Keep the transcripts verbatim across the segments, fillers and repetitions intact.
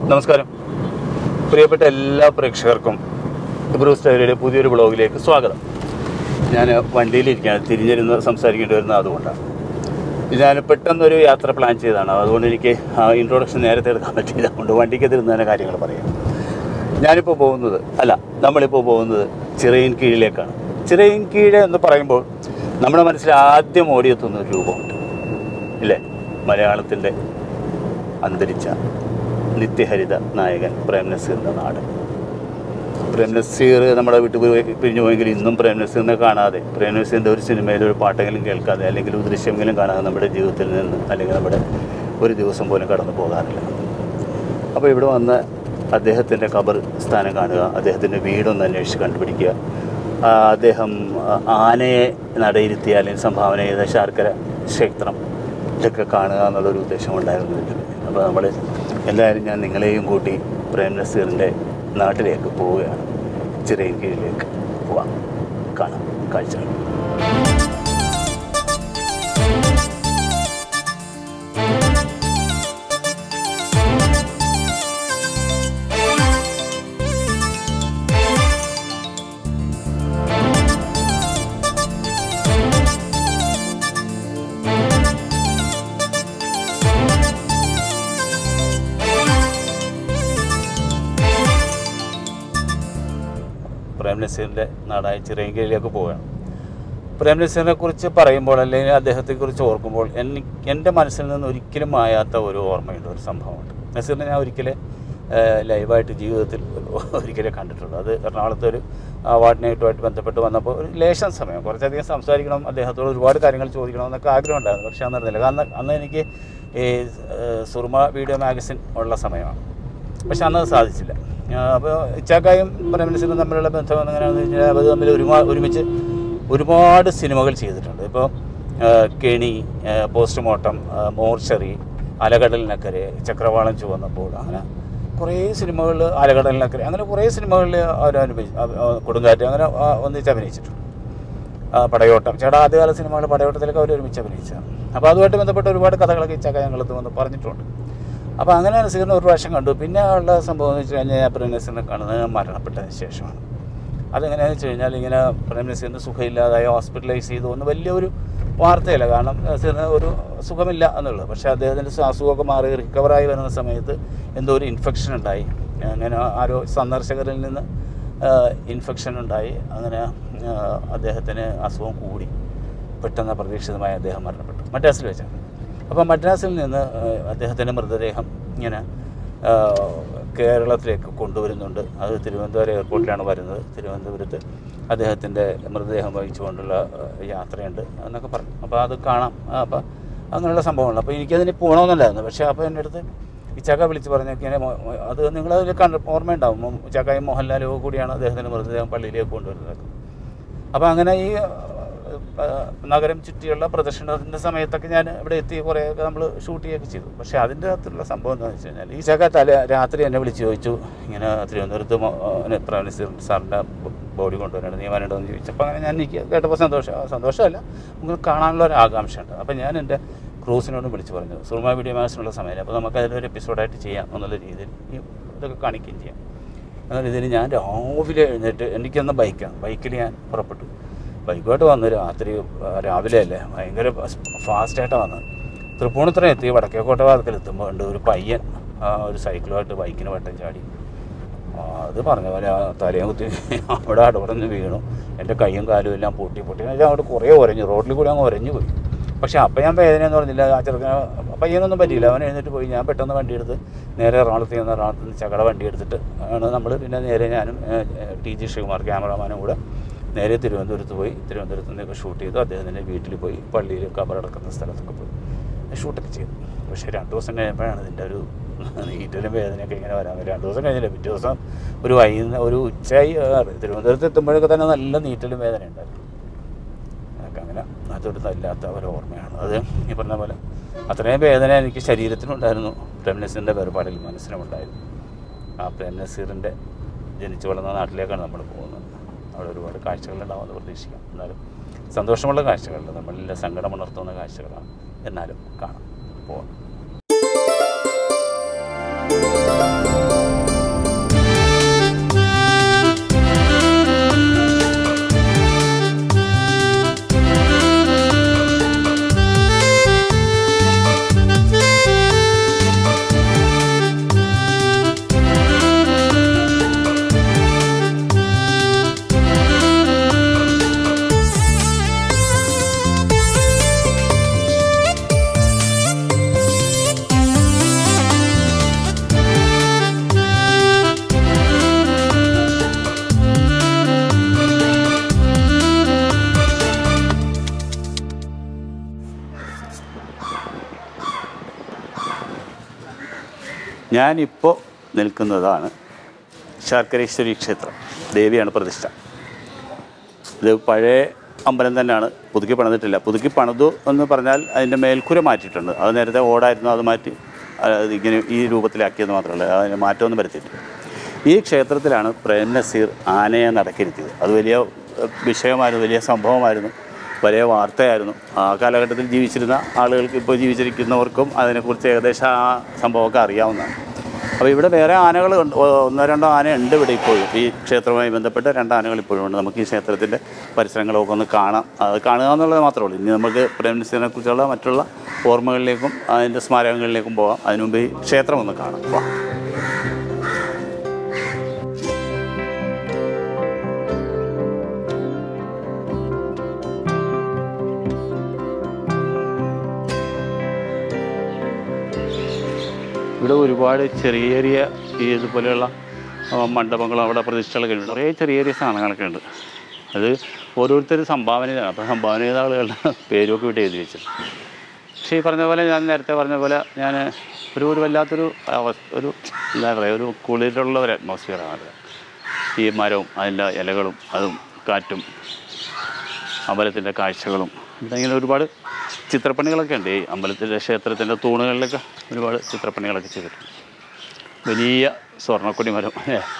നമസ്കാരം പ്രിയപ്പെട്ട എല്ലാ പ്രേക്ഷകർക്കും ഇബ്രോസ് ഡയറിയുടെ പുതിയൊരു ബ്ലോഗിലേക്ക് സ്വാഗതം. ഞാൻ വണ്ടിയിലിരിക്കുകയാണ്, തിരിഞ്ഞിരുന്ന് സംസാരിക്കേണ്ടി വരുന്നത് അതുകൊണ്ടാണ്. ഞാൻ പെട്ടെന്നൊരു യാത്ര പ്ലാൻ ചെയ്തതാണ്, അതുകൊണ്ട് എനിക്ക് ഇൻട്രൊഡക്ഷൻ നേരത്തെ എടുക്കാൻ പറ്റില്ല. അതുകൊണ്ട് വണ്ടിക്കകത്തിരുന്ന് തന്നെ കാര്യങ്ങൾ പറയാം. ഞാനിപ്പോൾ പോകുന്നത് അല്ല നമ്മളിപ്പോൾ പോകുന്നത് ചിറയിൻ കീഴിലേക്കാണ്. ചിറയിൻ കീഴ് എന്ന് പറയുമ്പോൾ നമ്മുടെ മനസ്സിൽ ആദ്യം ഓടിയെത്തുന്ന ഒരു രൂപമുണ്ട് ഇല്ലേ? മലയാളത്തിൻ്റെ അന്തരിച്ച നിത്യഹരിത നായകൻ പ്രേം നസീറിൻ്റെ നാട്. പ്രേം നസീർ നമ്മുടെ വീട്ടിൽ പിരിഞ്ഞു പോയെങ്കിൽ ഇന്നും പ്രേം നസീറിനെ കാണാതെ, പ്രേം നസീറിൻ്റെ ഒരു സിനിമയിൽ ഒരു പാട്ടെങ്കിലും കേൾക്കാതെ അല്ലെങ്കിൽ ഒരു ദൃശ്യമെങ്കിലും കാണാതെ നമ്മുടെ ജീവിതത്തിൽ നിന്ന് അല്ലെങ്കിൽ നമ്മുടെ ഒരു ദിവസം പോലും കടന്നു പോകാറില്ല. അപ്പോൾ ഇവിടെ വന്ന് അദ്ദേഹത്തിൻ്റെ ഖബർ സ്ഥാനം കാണുക, അദ്ദേഹത്തിൻ്റെ വീടൊന്ന് അന്വേഷിച്ച് കണ്ടുപിടിക്കുക, അദ്ദേഹം ആനയെ നടയിരുത്തിയ അല്ലെങ്കിൽ സംഭാവന ചെയ്ത ശർക്കര ക്ഷേത്രം ഇതൊക്കെ കാണുക എന്നുള്ളൊരു ഉദ്ദേശമുണ്ടായിരുന്നു. അപ്പോൾ നമ്മൾ എല്ലാവരും ഞാൻ നിങ്ങളെയും കൂട്ടി പ്രേം നസീറിൻ്റെ നാട്ടിലേക്ക് പോവുകയാണ്. ചിറയിൻ കീഴിലേക്ക് പോവാം, കാണാം കാഴ്ചകൾ. പ്രേം നസീറിൻ്റെ നാടായ ചിറയിൻ കീഴിലേക്ക് പോവുകയാണ്. പ്രേം നസീറിനെ കുറിച്ച് പറയുമ്പോൾ അല്ലെങ്കിൽ അദ്ദേഹത്തെക്കുറിച്ച് ഓർക്കുമ്പോൾ എനിക്ക് എൻ്റെ മനസ്സിൽ നിന്ന് ഒരിക്കലും മായാത്ത ഒരു ഓർമ്മയുണ്ട്, ഒരു സംഭവമുണ്ട്. നസീറിനെ ഞാൻ ഒരിക്കലും ലൈവായിട്ട് ജീവിതത്തിൽ ഒരിക്കലേ കണ്ടിട്ടുള്ളൂ. അത് എറണാകുളത്ത് ഒരു അവാർഡിനായിട്ടുമായിട്ട് ബന്ധപ്പെട്ട് വന്നപ്പോൾ ഒരു ലേശം സമയം കുറച്ചധികം സംസാരിക്കണം, അദ്ദേഹത്തോട് ഒരുപാട് കാര്യങ്ങൾ ചോദിക്കണം എന്നൊക്കെ ആഗ്രഹം ഉണ്ടായിരുന്നു. പക്ഷേ അന്ന് നടന്നില്ല. കാരണം അന്ന് എനിക്ക് ഈ സുർമ വീഡിയോ മാഗസിൻ ഉള്ള സമയമാണ്. പക്ഷെ അന്നത് സാധിച്ചില്ല. അപ്പോൾ ഇച്ചാക്കായും പ്രേം നസീറും തമ്മിലുള്ള ബന്ധം എങ്ങനെയാണെന്ന് വെച്ചാൽ അവർ തമ്മിൽ ഒരുപാട് ഒരുമിച്ച് ഒരുപാട് സിനിമകൾ ചെയ്തിട്ടുണ്ട്. ഇപ്പോൾ കെണി, പോസ്റ്റ്മോർട്ടം, മോർച്ചറി, അലകടലിനക്കരെ, ചക്രവാളം ചുവന്നപ്പോൾ, അങ്ങനെ കുറേ സിനിമകളിൽ, അലകടലിനക്കരെ, അങ്ങനെ കുറേ സിനിമകളിൽ അവർ അനുഭവിച്ചു, കൊടുങ്കാറ്റ്, അങ്ങനെ ഒന്നിച്ച് അഭിനയിച്ചിട്ടുണ്ട്. പടയോട്ടം, ചേട്ടാ ആദ്യകാല സിനിമകൾ പടയോട്ടത്തിലൊക്കെ അവർ ഒരുമിച്ച് അഭിനയിച്ചതാണ്. അപ്പോൾ അതുമായിട്ട് ബന്ധപ്പെട്ട ഒരുപാട് കഥകളൊക്കെ ഇച്ചാക്ക ഞങ്ങളത് വന്ന് പറഞ്ഞിട്ടുണ്ട്. അപ്പോൾ അങ്ങനെ നസീറിനെ ഒരു പ്രാവശ്യം കണ്ടു. പിന്നെ ഉള്ള സംഭവം എന്ന് വെച്ച് കഴിഞ്ഞാൽ പ്രേം നസീറിനെ കാണുന്നത് മരണപ്പെട്ടതിന് ശേഷമാണ്. അതെങ്ങനെയാണെന്ന് വെച്ച് കഴിഞ്ഞാൽ ഇങ്ങനെ പ്രേം നസീറിന് സുഖമില്ലാതായി ഹോസ്പിറ്റലൈസ് ചെയ്തു എന്ന് വലിയൊരു വാർത്തയില്ല. കാരണം നസീറിന് ഒരു സുഖമില്ല എന്നുള്ളത്. പക്ഷേ അദ്ദേഹത്തിൻ്റെ അസുഖമൊക്കെ മാറി റിക്കവറായി വരുന്ന സമയത്ത് എന്തോ ഒരു ഇൻഫെക്ഷൻ ഉണ്ടായി. അങ്ങനെ ആരോ സന്ദർശകരിൽ നിന്ന് ഇൻഫെക്ഷൻ ഉണ്ടായി. അങ്ങനെ അദ്ദേഹത്തിന് അസുഖം കൂടി. പെട്ടെന്ന് അപ്രതീക്ഷിതമായി അദ്ദേഹം മരണപ്പെട്ടു, മദ്രാസിൽ വെച്ചാണ്. അപ്പോൾ മദ്രാസിൽ നിന്ന് അദ്ദേഹത്തിൻ്റെ മൃതദേഹം ഇങ്ങനെ കേരളത്തിലേക്ക് കൊണ്ടുവരുന്നുണ്ട്. അത് തിരുവനന്തപുരം എയർപോർട്ടിലാണ് വരുന്നത്. തിരുവനന്തപുരത്ത് അദ്ദേഹത്തിൻ്റെ മൃതദേഹം വഹിച്ചുകൊണ്ടുള്ള യാത്രയുണ്ട് എന്നൊക്കെ പറഞ്ഞു. അപ്പോൾ അത് കാണാം. അപ്പോൾ അങ്ങനെയുള്ള സംഭവങ്ങൾ. അപ്പോൾ എനിക്കതിന് പോകണമെന്നുണ്ടായിരുന്നു. പക്ഷേ അപ്പോൾ എൻ്റെ അടുത്ത് ഇച്ചാക്ക വിളിച്ച് പറഞ്ഞൊക്കെ അത് നിങ്ങളതിൽ കണ്ട് ഓർമ്മയുണ്ടാവും. ഇച്ചാക്കായും മോഹൻലാലും കൂടിയാണ് അദ്ദേഹത്തിൻ്റെ മൃതദേഹം പള്ളിയിലേക്ക് കൊണ്ടുവരുന്നത്. അപ്പോൾ അങ്ങനെ ഈ നഗരം ചുറ്റിയുള്ള പ്രദർശനത്തിൻ്റെ സമയത്തൊക്കെ ഞാൻ ഇവിടെ എത്തി കുറേയൊക്കെ നമ്മൾ ഷൂട്ട് ചെയ്യുകയൊക്കെ ചെയ്തു. പക്ഷേ അതിൻ്റെ അകത്തുള്ള സംഭവം എന്താണെന്ന് വെച്ച് കഴിഞ്ഞാൽ ഈ ചാക്ക തല രാത്രി എന്നെ വിളിച്ച് ചോദിച്ചു, ഇങ്ങനെ തിരുവനന്തപുരത്ത് പ്രേം നസീർ സാറിൻ്റെ ബോഡി കൊണ്ടുവരണം, നീ വരേണ്ടതെന്ന് ചോദിച്ചപ്പോൾ അങ്ങനെ ഞാൻ എനിക്ക് കേട്ടപ്പോൾ സന്തോഷം സന്തോഷമല്ല നിങ്ങൾക്ക് കാണാനുള്ള ഒരു ആകാംക്ഷയുണ്ട്. അപ്പോൾ ഞാൻ എൻ്റെ ക്രൂസിനോട് വിളിച്ച് പറഞ്ഞു, സുർമ വീഡിയോ മാഗസിനുള്ള സമയമില്ല, അപ്പോൾ നമുക്ക് അതിലൊരു എപ്പിസോഡായിട്ട് ചെയ്യാം എന്നുള്ള രീതിയിൽ ഈ ഇതൊക്കെ കാണിക്കുകയും ചെയ്യാം എന്നുള്ള രീതിയിൽ ഞാൻ രാവിലെ എഴുന്നേറ്റ്, എനിക്കൊന്ന് ബൈക്കാണ്, ബൈക്കിൽ ഞാൻ പുറപ്പെട്ടു. ബൈക്കുമായിട്ട് വന്ന് രാത്രി രാവിലെ അല്ലേ ഭയങ്കര ഫാസ്റ്റായിട്ടാണ് വന്നത്. തൃപ്പൂണിത്തുറ എത്തി വടക്കേക്കോട്ട ഭാഗത്തിലെത്തുമ്പോൾ ഉണ്ട് ഒരു പയ്യൻ ഒരു സൈക്കിളുമായിട്ട് ബൈക്കിന് വട്ടം ചാടി. അത് പറഞ്ഞ പോലെ തലയും കുത്തി അവിടെ അടപടഞ്ഞ് വീണു. എൻ്റെ കൈയും കാലും എല്ലാം പൊട്ടി പൊട്ടി ഞാൻ അങ്ങോട്ട് കുറേ ഉരഞ്ഞു, റോഡിൽ കൂടി അങ്ങ് ഉരഞ്ഞു പോയി. പക്ഷേ അപ്പം ഞാൻ വേദനയെന്ന് പറഞ്ഞില്ല. ആ ചെറുക്കന് പയ്യനൊന്നും പറ്റിയില്ല. അവൻ എഴുന്നേറ്റ് പോയി. ഞാൻ പെട്ടെന്ന് വണ്ടി എടുത്ത് നേരെ എറണാകുളത്ത് ചെന്ന് എറണാകുളത്ത് നിന്ന് ചകട വണ്ടി എടുത്തിട്ട് ആണ് നമ്മൾ പിന്നെ നേരെ ഞാനും ടി ജി ശ്രീകുമാർ ക്യാമറമാനും കൂടെ നേരെ തിരുവനന്തപുരത്ത് പോയി. തിരുവനന്തപുരത്ത് നിന്നൊക്കെ ഷൂട്ട് ചെയ്തു. അദ്ദേഹത്തിൻ്റെ വീട്ടിൽ പോയി, പള്ളിയിൽ കബറടക്കുന്ന സ്ഥലത്തൊക്കെ പോയി ഷൂട്ടൊക്കെ ചെയ്തു. പക്ഷേ രണ്ട് ദിവസം കഴിയുമ്പോഴാണ് ഇതിൻ്റെ ഒരു നീറ്റലും വേദനയൊക്കെ ഇങ്ങനെ വരാൻ വരും. രണ്ട് ദിവസം കഴിഞ്ഞില്ല, പിറ്റേ ദിവസം ഒരു വൈകുന്നേരം ഒരു ഉച്ചയായി തിരുവനന്തപുരത്ത് എത്തുമ്പോഴൊക്കെ തന്നെ നല്ല നീറ്റലും വേദന ഉണ്ടായിരുന്നു. അതൊക്കെ അങ്ങനെ അതൊരുത്തല്ലാത്ത ഒരു ഓർമ്മയാണ് അത്. ഈ പറഞ്ഞ പോലെ അത്രയും വേദന എനിക്ക് ശരീരത്തിനുണ്ടായിരുന്നു. പ്രേം നസീറിൻ്റെ വേർപാടിൽ മനസ്സിനുമുണ്ടായിരുന്നു. ആ പ്രേം നസീറിൻ്റെ ജനിച്ചു വളർന്ന നാട്ടിലേക്കാണ് നമ്മൾ പോകുന്നത്. അവിടെ ഒരുപാട് കാഴ്ചകളുണ്ടാവുമെന്ന് പ്രതീക്ഷിക്കാം. എന്നാലും സന്തോഷമുള്ള കാഴ്ചകളുണ്ട്, നമ്മളിലെ സങ്കടമുണർത്തുന്ന കാഴ്ചകളാണ്. എന്നാലും കാണാം, പോവാം. ഞാനിപ്പോൾ നിൽക്കുന്നതാണ് ശർക്കരേശ്വരി ക്ഷേത്രം. ദേവിയാണ് പ്രതിഷ്ഠ. ഇത് പഴയ അമ്പലം തന്നെയാണ്, പുതുക്കി പണിതിട്ടില്ല. പുതുക്കി പണിതു എന്ന് പറഞ്ഞാൽ അതിൻ്റെ മേൽക്കൂര മാറ്റിയിട്ടുണ്ട്. അത് നേരത്തെ ഓടായിരുന്നു, അത് മാറ്റി ഇങ്ങനെ ഈ രൂപത്തിലാക്കിയെന്ന് മാത്രമല്ല, അതിന് മാറ്റമൊന്നും വരുത്തിയിട്ടില്ല. ഈ ക്ഷേത്രത്തിലാണ് പ്രേം നസീർ ആനയെ നടക്കിരുത്തിയത്. അത് വലിയ വിഷയമായിരുന്നു, വലിയ സംഭവമായിരുന്നു, വലിയ വാർത്തയായിരുന്നു. ആ കാലഘട്ടത്തിൽ ജീവിച്ചിരുന്ന ആളുകൾക്ക്, ഇപ്പോൾ ജീവിച്ചിരിക്കുന്നവർക്കും അതിനെക്കുറിച്ച് ഏകദേശം ആ സംഭവമൊക്കെ അറിയാവുന്നതാണ്. അപ്പോൾ ഇവിടെ വേറെ ആനകൾ ഒന്നോ രണ്ടോ ആന ഉണ്ട് ഇവിടെ ഇപ്പോഴും. ഈ ക്ഷേത്രവുമായി ബന്ധപ്പെട്ട് രണ്ട് ആനകൾ ഇപ്പോഴും ഉണ്ട്. നമുക്ക് ഈ ക്ഷേത്രത്തിൻ്റെ പരിസരങ്ങളൊക്കെ ഒന്ന് കാണാം. അത് കാണുക എന്നുള്ളത് മാത്രമേ ഉള്ളൂ. ഇനി നമുക്ക് പ്രേം നസീറിനെ കുറിച്ചുള്ള മറ്റുള്ള ഓർമ്മകളിലേക്കും അതിൻ്റെ സ്മാരകങ്ങളിലേക്കും പോകാം. അതിനു മുമ്പ് ഈ ക്ഷേത്രം ഒന്ന് കാണാം. ഇവിടെ ഒരുപാട് ചെറിയ ചെറിയ ഈ ഇതുപോലെയുള്ള മണ്ഡപങ്ങളും അവിടെ പ്രതിഷ്ഠകളൊക്കെ ഉണ്ട്. കുറേ ചെറിയ ചെറിയ സാധനങ്ങളൊക്കെ ഉണ്ട്. അത് ഓരോരുത്തർ സംഭാവന ചെയ്താണ്. അപ്പോൾ സംഭാവന ചെയ്ത ആളുകളുടെ പേരൊക്കെ ഇവിടെ എഴുതി വെച്ചത്. പക്ഷേ ഈ പറഞ്ഞ പോലെ ഞാൻ നേരത്തെ പറഞ്ഞ പോലെ ഞാൻ ഒരു ഒരു വല്ലാത്തൊരു ഒരു എന്താ പറയുക, ഒരു കുളിരുള്ള ഒരു അറ്റ്മോസ്ഫിയറാണ്. ഈ മരവും അതിൻ്റെ ഇലകളും അതും കാറ്റും അമ്പലത്തിൻ്റെ കാഴ്ചകളും. ഇങ്ങനെ ഒരുപാട് ചിത്രപ്പണികളൊക്കെ ഉണ്ട്. ഈ അമ്പലത്തിൻ്റെ ക്ഷേത്രത്തിൻ്റെ തൂണുകളിലൊക്കെ ഒരുപാട് ചിത്രപ്പണികളൊക്കെ ചെയ്തിട്ടുണ്ട്. വലിയ സ്വർണ്ണക്കൊടി മരം.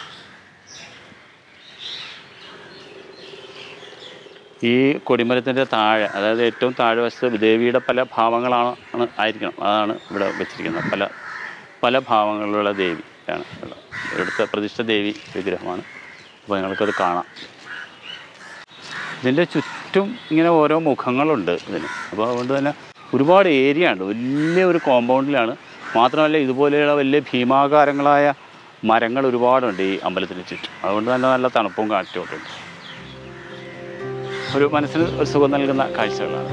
ഈ കൊടിമരത്തിൻ്റെ താഴെ, അതായത് ഏറ്റവും താഴെ വശത്ത് ദേവിയുടെ പല ഭാവങ്ങളാണ് ആയിരിക്കണം, അതാണ് ഇവിടെ വെച്ചിരിക്കുന്നത്. പല പല ഭാവങ്ങളിലുള്ള ദേവിയാണ് ഇവിടുത്തെ പ്രതിഷ്ഠ ദേവി വിഗ്രഹമാണ്. അപ്പോൾ നിങ്ങൾക്കത് കാണാം. ഇതിൻ്റെ ചുറ്റും ഇങ്ങനെ ഓരോ മുഖങ്ങളുണ്ട് ഇതിന്. അപ്പോൾ അതുകൊണ്ട് തന്നെ ഒരുപാട് ഏരിയ ഉണ്ട്. വലിയ ഒരു കോമ്പൗണ്ടിലാണ്. മാത്രമല്ല ഇതുപോലെയുള്ള വലിയ ഭീമാകാരങ്ങളായ മരങ്ങൾ ഒരുപാടുണ്ട് ഈ അമ്പലത്തിന് ചുറ്റും. അതുകൊണ്ട് തന്നെ നല്ല തണുപ്പും കാറ്റും ഒക്കെ ഉണ്ട്. ഒരു മനസ്സിന് ഒരു സുഖം നൽകുന്ന കാഴ്ചകളാണ്.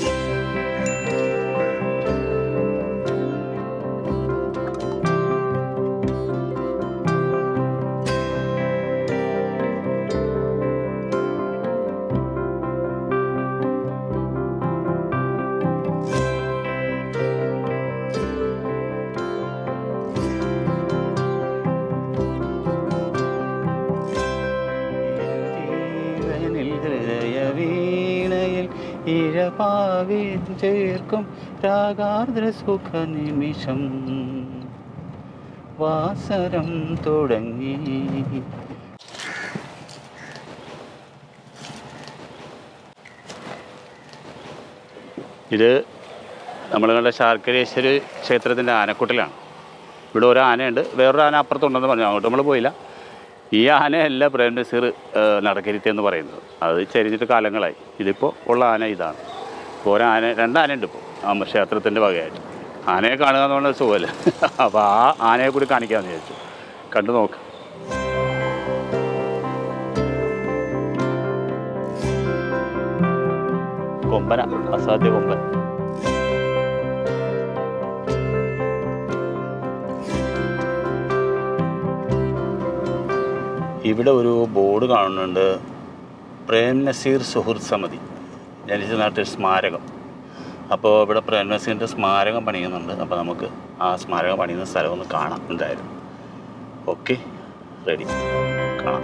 ഇഴപാവിൻ ചേർക്കും രാഗാർദ്ര സുഖ നിമിഷം വാസരം തുടങ്ങി. ഇത് നമ്മൾ കണ്ട ശർക്കരേശ്വരി ക്ഷേത്രത്തിൻ്റെ ആനക്കുട്ടിലാണ്. ഇവിടെ ഒരു ആനയുണ്ട്, വേറൊരു ആന അപ്പുറത്തുണ്ടെന്ന് പറഞ്ഞു. അങ്ങോട്ട് നമ്മൾ പോയില്ല. ഈ ആനയല്ല പ്രേം നസീർ നടക്കരുത്തിയെന്ന് പറയുന്നത്. അത് ചരിഞ്ഞിട്ട് കാലങ്ങളായി. ഇതിപ്പോൾ ഉള്ള ആന ഇതാണ്. ഇപ്പോൾ ഒരാന രണ്ടാനയുണ്ട് ഇപ്പോൾ ആ ക്ഷേത്രത്തിൻ്റെ വകയായിട്ട്. ആനയെ കാണുക എന്ന് പറഞ്ഞാൽ സുഖമല്ല. അപ്പോൾ ആ ആനയെ കൂടി കാണിക്കാമെന്ന് വിചാരിച്ചു. കണ്ടു നോക്ക്. കൊമ്പന, അസാധ്യ കൊമ്പൻ. ഇവിടെ ഒരു ബോർഡ് കാണുന്നുണ്ട്, പ്രേം നസീർ സുഹൃത്ത് സമിതി ജനിച്ച നാട്ടിൽ സ്മാരകം. അപ്പോൾ ഇവിടെ പ്രേം നസീറിൻ്റെ സ്മാരകം പണിയുന്നുണ്ട്. അപ്പോൾ നമുക്ക് ആ സ്മാരകം പണിയുന്ന സ്ഥലം ഒന്ന് കാണാം എന്തായാലും. ഓക്കെ, റെഡി, കാണാം.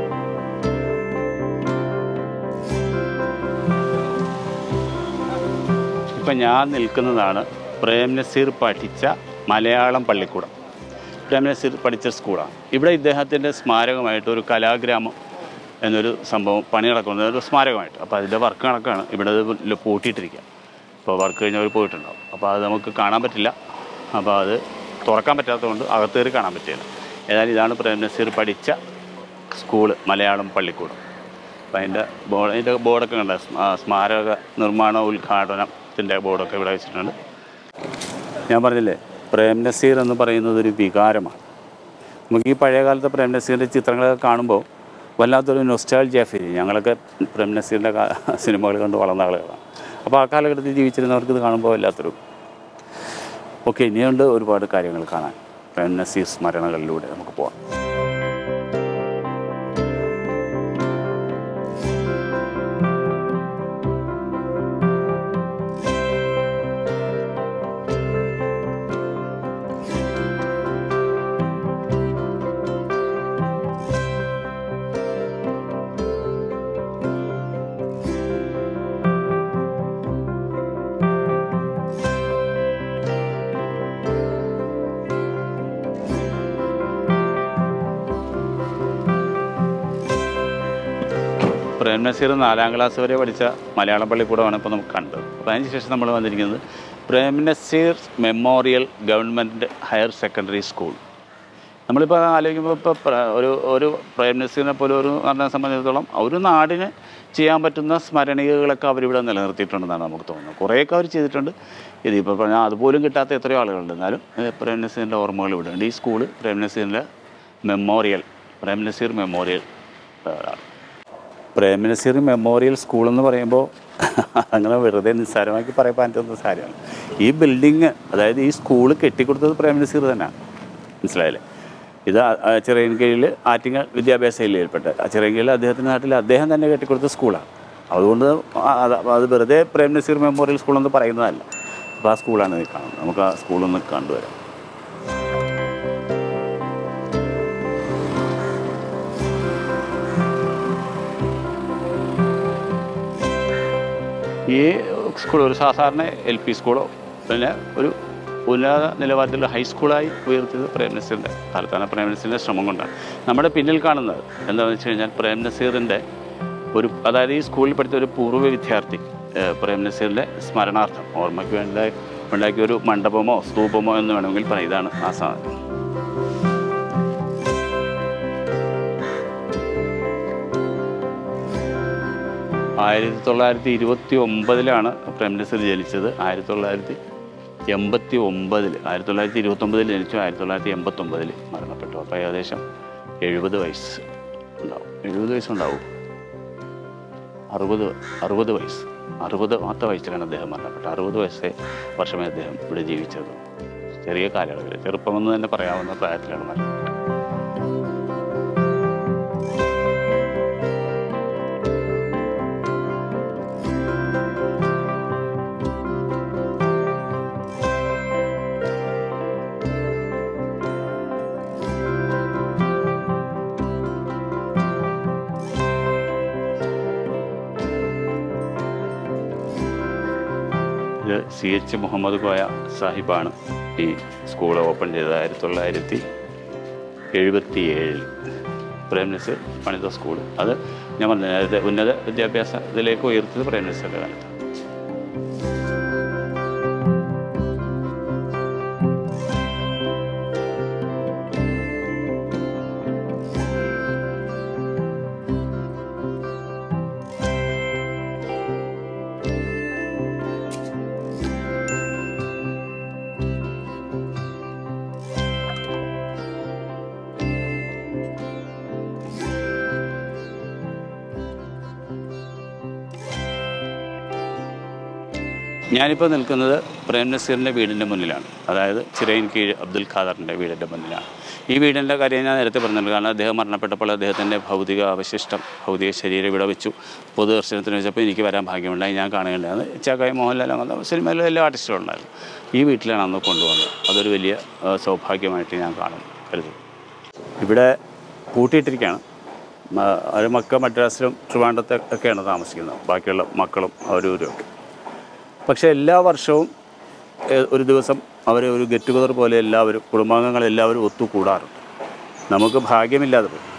ഇപ്പം ഞാൻ നിൽക്കുന്നതാണ് പ്രേം നസീർ പഠിച്ച മലയാളം പള്ളിക്കൂടം. പ്രേം നസീർ പഠിച്ച സ്കൂളാണ്. ഇവിടെ ഇദ്ദേഹത്തിൻ്റെ സ്മാരകമായിട്ട് ഒരു കലാഗ്രാമം എന്നൊരു സംഭവം പണി നടക്കുന്നത്, ഒരു സ്മാരകമായിട്ട്. അപ്പോൾ അതിൻ്റെ വർക്ക് കണക്കാണ്. ഇവിടെ അത് പൂട്ടിയിട്ടിരിക്കുക. അപ്പോൾ വർക്ക് കഴിഞ്ഞവർ പോയിട്ടുണ്ടാവും. അപ്പോൾ അത് നമുക്ക് കാണാൻ പറ്റില്ല. അപ്പോൾ അത് തുറക്കാൻ പറ്റാത്തതുകൊണ്ട് അകത്ത് കയറി കാണാൻ പറ്റില്ല. ഏതായാലും ഇതാണ് പ്രേം നസീർ പഠിച്ച സ്കൂള്, മലയാളം പള്ളിക്കൂടം. അപ്പോൾ അതിൻ്റെ ബോർഡ് അതിൻ്റെ ബോർഡൊക്കെ കണ്ട സ്മാരക നിർമ്മാണ ഉദ്ഘാടനത്തിൻ്റെ ബോർഡൊക്കെ ഇവിടെ വെച്ചിട്ടുണ്ട്. ഞാൻ പറഞ്ഞില്ലേ, പ്രേം നസീർ എന്ന് പറയുന്നത് ഒരു വികാരമാണ്. നമുക്ക് ഈ പഴയ കാലത്തെ പ്രേം നസീറിൻ്റെ ചിത്രങ്ങളൊക്കെ കാണുമ്പോൾ വല്ലാത്തൊരു നൊസ്റ്റാൾജിയ ഫീൽ ചെയ്യും. ഞങ്ങളൊക്കെ പ്രേം നസീറിൻ്റെ സിനിമകൾ കണ്ട് വളർന്ന ആളുകളാണ്. അപ്പോൾ ആ കാലഘട്ടത്തിൽ ജീവിച്ചിരുന്നവർക്ക് ഇത് കാണുമ്പോൾ വല്ലാത്തൊരു ഓക്കെ. ഇനിയുണ്ട് ഒരുപാട് കാര്യങ്ങൾ കാണാൻ. പ്രേം നസീർ സ്മരണകളിലൂടെ നമുക്ക് പോകാം. പ്രേം നസീർ നാലാം ക്ലാസ് വരെ പഠിച്ച മലയാളം പള്ളിക്കൂടമാണ് ഇപ്പോൾ നമുക്ക് കണ്ടത്. അപ്പോൾ അതിനുശേഷം നമ്മൾ വന്നിരിക്കുന്നത് Prem Nazir memorial government higher secondary school. നമ്മളിപ്പോൾ ആലോചിക്കുമ്പോൾ ഇപ്പോൾ ഒരു ഒരു പ്രേം നസീറിനെ പോലെ ഒരു നാടിനെ സംബന്ധിച്ചിടത്തോളം ഒരു നാടിന് ചെയ്യാൻ പറ്റുന്ന സ്മരണീയകളൊക്കെ അവരിവിടെ നിലനിർത്തിയിട്ടുണ്ടെന്നാണ് നമുക്ക് തോന്നുന്നത്. കുറേയൊക്കെ അവർ ചെയ്തിട്ടുണ്ട്. ഇതിപ്പോൾ പറഞ്ഞാൽ അതുപോലും കിട്ടാത്ത എത്രയോ ആളുകളുണ്ട്. എന്നാലും പ്രേം നസീറിൻ്റെ ഓർമ്മകൾ ഇവിടെ ഉണ്ട്. ഈ സ്കൂള് പ്രേം നസീറിൻ്റെ memorial Prem Nazir memorial Prem Nazir memorial സ്കൂളെന്ന് പറയുമ്പോൾ അങ്ങനെ വെറുതെ നിസ്സാരമാക്കി പറയാൻ പറ്റുന്ന കാര്യമാണ്. ഈ ബിൽഡിങ്, അതായത് ഈ സ്കൂള് കെട്ടിക്കൊടുത്തത് പ്രേം നസീർ തന്നെയാണ്. മനസ്സിലായില്ലേ? ഇത് ചിറയൻകീഴിൽ ആറ്റിങ്ങൽ വിദ്യാഭ്യാസ ജില്ലയിൽപ്പെട്ട ചിറയൻകീഴിൽ അദ്ദേഹത്തിൻ്റെ നാട്ടിൽ അദ്ദേഹം തന്നെ കെട്ടിക്കൊടുത്ത സ്കൂളാണ്. അതുകൊണ്ട് അത് വെറുതെ പ്രേം നസീർ മെമ്മോറിയൽ സ്കൂളെന്ന് പറയുന്നതല്ല. അപ്പോൾ ആ സ്കൂളാണ് ഇത് കാണുന്നത്. നമുക്ക് ആ സ്കൂളൊന്ന് കണ്ടുവരാം. ഈ സ്കൂൾ ഒരു സാധാരണ എൽ പി സ്കൂളോ പിന്നെ ഒരു ഉന്നത നിലവാരത്തിലുള്ള ഹൈസ്കൂളായി ഉയർത്തിയത് പ്രേം നസീറിൻ്റെ കാലത്താണ്. പ്രേം നസീറിൻ്റെ ശ്രമം കൊണ്ടാണ്. നമ്മുടെ പിന്നിൽ കാണുന്നത് എന്താണെന്ന് വെച്ച് കഴിഞ്ഞാൽ പ്രേം നസീറിൻ്റെ ഒരു, അതായത് ഈ സ്കൂളിൽ പഠിച്ച ഒരു പൂർവ്വ വിദ്യാർത്ഥി പ്രേം നസീറിൻ്റെ സ്മരണാർത്ഥം ഓർമ്മയ്ക്ക് വേണ്ട ഉണ്ടാക്കിയ ഒരു മണ്ഡപമോ സ്തൂപമോ എന്ന് വേണമെങ്കിൽ പറയാം. ഇതാണ് ആ സാധനം. ആയിരത്തി തൊള്ളായിരത്തി ഇരുപത്തി ഒമ്പതിലാണ് പ്രേം നസീർ ജനിച്ചത്. ആയിരത്തി തൊള്ളായിരത്തി എൺപത്തി ഒമ്പതിൽ ആയിരത്തി തൊള്ളായിരത്തി ഇരുപത്തൊമ്പതിൽ ജനിച്ചു. ആയിരത്തി തൊള്ളായിരത്തി എൺപത്തൊമ്പതിൽ മരണപ്പെട്ടു. അപ്പോൾ ഏകദേശം എഴുപത് വയസ്സ് ഉണ്ടാവും. എഴുപത് വയസ്സുണ്ടാവും. അറുപത് അറുപത് വയസ്സ് അറുപത് മാത്ത വയസ്സിലാണ് അദ്ദേഹം മരണപ്പെട്ടത്. അറുപത് വയസ്സേ വർഷമേ അദ്ദേഹം ഇവിടെ ജീവിച്ചത്. ചെറിയ കാലയളവിൽ, ചെറുപ്പമെന്ന് തന്നെ പറയാവുന്ന പ്രായത്തിലാണ് മരണപ്പെട്ടത്. സി എച്ച് മുഹമ്മദ് കോയ സാഹിബാണ് ഈ സ്കൂൾ ഓപ്പൺ ചെയ്തത് ആയിരത്തി തൊള്ളായിരത്തി എഴുപത്തി ഏഴിൽ. പ്രേം നസീർ പണിത സ്കൂൾ. അത് ഞാൻ പറഞ്ഞു, നേരത്തെ ഉന്നത വിദ്യാഭ്യാസ ഇതിലേക്ക് ഉയർത്തിയത് പ്രേം നസീറിൻ്റെ കാലത്താണ്. ഞാനിപ്പോൾ നിൽക്കുന്നത് പ്രേം നസീറിൻ്റെ വീടിൻ്റെ മുന്നിലാണ്. അതായത് ചിറയൻകീഴ് അബ്ദുൽ ഖാദറിൻ്റെ വീടിൻ്റെ മുന്നിലാണ്. ഈ വീടിൻ്റെ കാര്യം ഞാൻ നേരത്തെ പറഞ്ഞിട്ടുണ്ട്. കാരണം അദ്ദേഹം മരണപ്പെട്ടപ്പോൾ അദ്ദേഹത്തിൻ്റെ ഭൗതിക അവശിഷ്ടം, ഭൗതിക ശരീരം ഇവിടെ വെച്ചു പൊതുദർശനത്തിന് വെച്ചപ്പോൾ എനിക്ക് വരാൻ ഭാഗ്യമുണ്ടായി. ഞാൻ കാണുകയുണ്ടായിരുന്നു. ചാക്കായി മോഹൻലാൽ അങ്ങനെ സിനിമയിലെ എല്ലാ ആർട്ടിസ്റ്റുകളും ഉണ്ടായിരുന്നു. ഈ വീട്ടിലാണ് അന്ന് കൊണ്ടുവന്നത്. അതൊരു വലിയ സൗഭാഗ്യമായിട്ട് ഞാൻ കാണുന്നു കരുതും. ഇവിടെ പൂട്ടിയിട്ടിരിക്കുകയാണ്. അവർ മക്ക മദ്രാസിലും ട്രിവാൻഡ്രത്തെ ഒക്കെയാണ് താമസിക്കുന്നത്. ബാക്കിയുള്ള മക്കളും അവരും ഒക്കെ. പക്ഷേ എല്ലാ വർഷവും ഒരു ദിവസം അവർ ഒരു ഗെറ്റ് ടുഗദർ പോലെ എല്ലാവരും കുടുംബാംഗങ്ങളെല്ലാവരും ഒത്തുകൂടാറുണ്ട്. നമുക്ക് ഭാഗ്യമില്ലാതെ പോയി.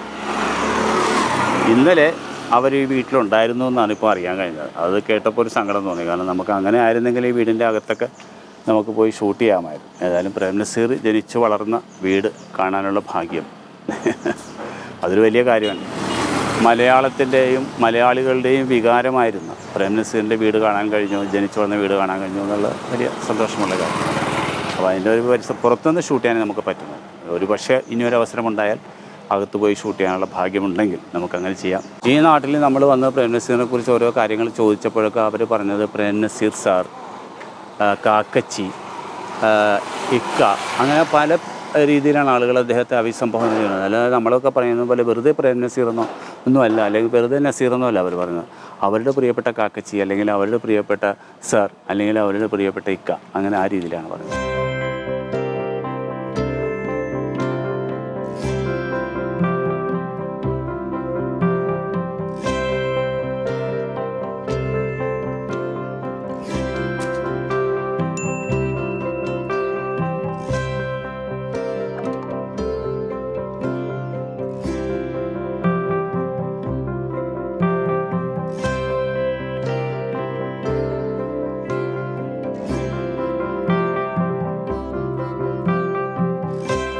ഇന്നലെ അവർ ഈ വീട്ടിലുണ്ടായിരുന്നു എന്നാണ് ഇപ്പോൾ അറിയാൻ കഴിഞ്ഞത്. അത് കേട്ടപ്പോൾ ഒരു സങ്കടം തോന്നി. കാരണം നമുക്ക് അങ്ങനെ ആയിരുന്നെങ്കിൽ ഈ വീടിൻ്റെ അകത്തൊക്കെ നമുക്ക് പോയി ഷൂട്ട് ചെയ്യാമായിരുന്നു. ഏതായാലും പ്രേം നസീർ ജനിച്ചു വളർന്ന വീട് കാണാനുള്ള ഭാഗ്യം അതൊരു വലിയ കാര്യമാണ്. മലയാളത്തിൻ്റെയും മലയാളികളുടെയും വികാരമായിരുന്ന പ്രേം നസീറിൻ്റെ വീട് കാണാൻ കഴിഞ്ഞു, ജനിച്ചു വന്ന വീട് കാണാൻ കഴിഞ്ഞു എന്നുള്ള വലിയ സന്തോഷമുള്ള കാര്യമാണ്. അപ്പോൾ അതിൻ്റെ ഒരു പരിസരം പുറത്തുനിന്ന് ഷൂട്ട് ചെയ്യാൻ നമുക്ക് പറ്റുന്നത്. ഒരു പക്ഷേ ഇനിയൊരു അവസരമുണ്ടായാൽ അകത്ത് പോയി ഷൂട്ട് ചെയ്യാനുള്ള ഭാഗ്യമുണ്ടെങ്കിൽ നമുക്കങ്ങനെ ചെയ്യാം. ഈ നാട്ടിൽ നമ്മൾ വന്ന് പ്രേം നസീറിനെ കുറിച്ച് ഓരോ കാര്യങ്ങൾ ചോദിച്ചപ്പോഴൊക്കെ അവർ പറഞ്ഞത് പ്രേം നസീർ സാർ, കാക്കച്ചി, ഇക്ക, അങ്ങനെ പല രീതിയിലാണ് ആളുകൾ അദ്ദേഹത്തെ അഭിസംബോധന ചെയ്യുന്നത്. അല്ലാതെ നമ്മളൊക്കെ പറയുന്നത് പോലെ വെറുതെ പ്രേം നസീറെന്നോ ഒന്നുമല്ല, അല്ലെങ്കിൽ വെറുതെ നസീറെന്നോ അല്ല അവർ പറയുന്നത്. അവരുടെ പ്രിയപ്പെട്ട കാക്കച്ചി, അല്ലെങ്കിൽ അവരുടെ പ്രിയപ്പെട്ട സാർ, അല്ലെങ്കിൽ അവരുടെ പ്രിയപ്പെട്ട ഇക്ക, അങ്ങനെ ആ രീതിയിലാണ് പറയുന്നത്.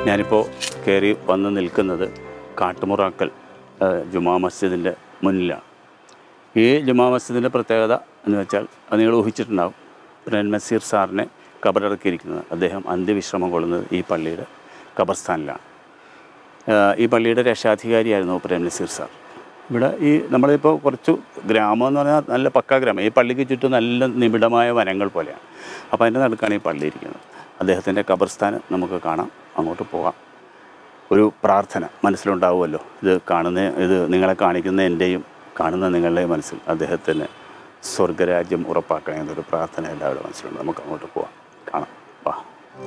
ഞാനിപ്പോൾ കയറി വന്ന് നിൽക്കുന്നത് കാട്ടുമുറാക്കൽ ജുമാ മസ്ജിദിൻ്റെ മുന്നിലാണ്. ഈ ജുമാ മസ്ജിദിൻ്റെ പ്രത്യേകത എന്ന് വെച്ചാൽ അത് നിങ്ങൾ ഊഹിച്ചിട്ടുണ്ടാവും. പ്രേം നസീർ സാറിനെ ഖബറടക്കിയിരിക്കുന്നത്, അദ്ദേഹം അന്ത്യവിശ്രമം കൊള്ളുന്നത് ഈ പള്ളിയുടെ ഖബർസ്ഥാനിലാണ്. ഈ പള്ളിയുടെ രക്ഷാധികാരിയായിരുന്നു പ്രേം നസീർ സാർ. ഇവിടെ ഈ നമ്മളിപ്പോൾ കുറച്ച് ഗ്രാമം എന്ന് പറഞ്ഞാൽ നല്ല പക്കാ ഗ്രാമം. ഈ പള്ളിക്ക് ചുറ്റും നല്ല നിബിഡമായ വനങ്ങൾ പോലെയാണ്. അപ്പോൾ അതിൻ്റെ നടുക്കാണ് ഈ പള്ളി ഇരിക്കുന്നത്. അദ്ദേഹത്തിൻ്റെ ഖബർസ്ഥാനം നമുക്ക് കാണാം, അങ്ങോട്ട് പോകാം. ഒരു പ്രാർത്ഥന മനസ്സിലുണ്ടാവുമല്ലോ, ഇത് കാണുന്ന ഇത് നിങ്ങളെ കാണിക്കുന്ന എൻ്റെയും കാണുന്ന നിങ്ങളുടെയും മനസ്സിൽ അദ്ദേഹത്തിന് സ്വർഗരാജ്യം ഉറപ്പാക്കണേ എന്നൊരു പ്രാർത്ഥന എല്ലാവരുടെ മനസ്സിലുണ്ട്. നമുക്ക് അങ്ങോട്ട് പോകാം, കാണാം, വാ.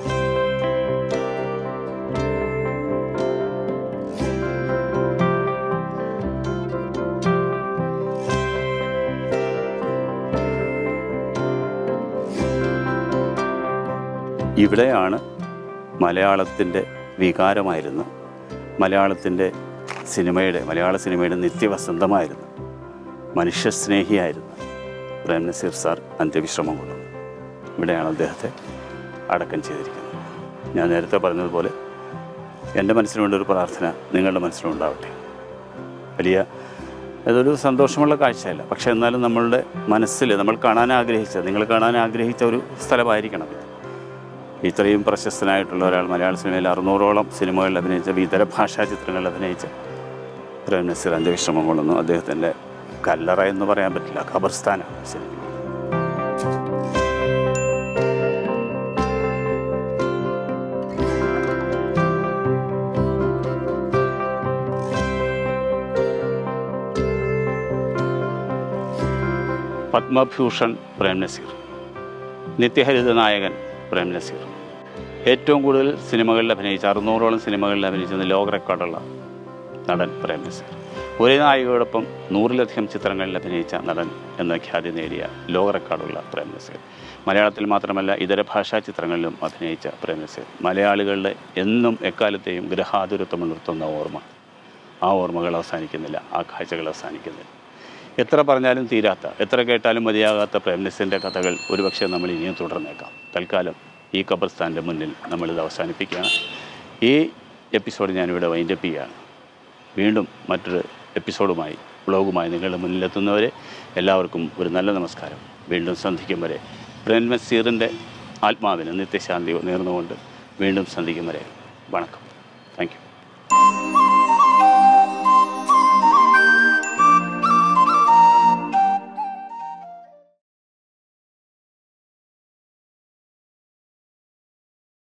ഇവിടെയാണ് മലയാളത്തിൻ്റെ വികാരമായിരുന്നു, മലയാളത്തിൻ്റെ സിനിമയുടെ മലയാള സിനിമയുടെ നിത്യവസന്തമായിരുന്നു, മനുഷ്യസ്നേഹിയായിരുന്നു പ്രേം നസീർ സാർ അന്ത്യവിശ്രമം കൊള്ളുന്നത്. ഇവിടെയാണ് അദ്ദേഹത്തെ അടക്കം ചെയ്തിരിക്കുന്നത്. ഞാൻ നേരത്തെ പറഞ്ഞതുപോലെ എൻ്റെ മനസ്സിലുണ്ടൊരു പ്രാർത്ഥന നിങ്ങളുടെ മനസ്സിലും ഉണ്ടാവട്ടെ. വലിയ അതൊരു സന്തോഷമുള്ള കാഴ്ചയല്ല, പക്ഷേ എന്നാലും നമ്മളുടെ മനസ്സിൽ നമ്മൾ കാണാൻ ആഗ്രഹിച്ച നിങ്ങൾ കാണാൻ ആഗ്രഹിച്ച ഒരു സ്ഥലമായിരിക്കണം ഇത്. ഇത്രയും പ്രശസ്തനായിട്ടുള്ള ഒരാൾ, മലയാള സിനിമയിൽ അറുന്നൂറോളം സിനിമകളിൽ അഭിനയിച്ച, വിതര ഭാഷാ ചിത്രങ്ങളിൽ അഭിനയിച്ച പ്രേം നസീർ അന്ത്യവിശ്രമം കൊള്ളുന്നു. അദ്ദേഹത്തിൻ്റെ കല്ലറ എന്ന് പറയാൻ പറ്റില്ല, ഖബർസ്ഥാനാണ് ശരി. പത്മഭൂഷൺ പ്രേം നസീർ, നിത്യഹരിത നായകൻ പ്രേം നസീർ, ഏറ്റവും കൂടുതൽ സിനിമകളിൽ അഭിനയിച്ച, അറുന്നൂറോളം സിനിമകളിൽ അഭിനയിച്ച ലോക റെക്കോർഡുള്ള നടൻ പ്രേം നസീർ. ഒരേ നായികയോടൊപ്പം നൂറിലധികം ചിത്രങ്ങളിൽ അഭിനയിച്ച നടൻ എന്ന ഖ്യാതി നേടിയ ലോക റെക്കോർഡുള്ള പ്രേം നസീർ. മലയാളത്തിൽ മാത്രമല്ല ഇതര ഭാഷാ ചിത്രങ്ങളിലും അഭിനയിച്ച പ്രേം നസീർ മലയാളികളുടെ എന്നും എക്കാലത്തെയും ഗ്രഹാതുരത്വമുണർത്തുന്ന ഓർമ്മ. ആ ഓർമ്മകൾ അവസാനിക്കുന്നില്ല, ആ കാഴ്ചകൾ അവസാനിക്കുന്നില്ല. എത്ര പറഞ്ഞാലും തീരാത്ത, എത്ര കേട്ടാലും മതിയാകാത്ത പ്രേം നസീറിൻ്റെ കഥകൾ ഒരുപക്ഷെ നമ്മൾ ഇനിയും തുടർന്നേക്കാം. തൽക്കാലം ഈ ഖബർസ്ഥാൻ്റെ മുന്നിൽ നമ്മളിത് അവസാനിപ്പിക്കുകയാണ്. ഈ എപ്പിസോഡ് ഞാനിവിടെ വൈൻഡപ്പ് ചെയ്യുകയാണ്. വീണ്ടും മറ്റൊരു എപ്പിസോഡുമായി, വ്ളോഗുമായി നിങ്ങളുടെ മുന്നിലെത്തുന്നവരെ എല്ലാവർക്കും ഒരു നല്ല നമസ്കാരം. വീണ്ടും സന്ധിക്കും വരെ പ്രേം നസീറിൻ്റെ ആത്മാവിന് നിത്യശാന്തി നേർന്നുകൊണ്ട് വീണ്ടും സന്ധിക്കും വരെ വണക്കം. Thank U.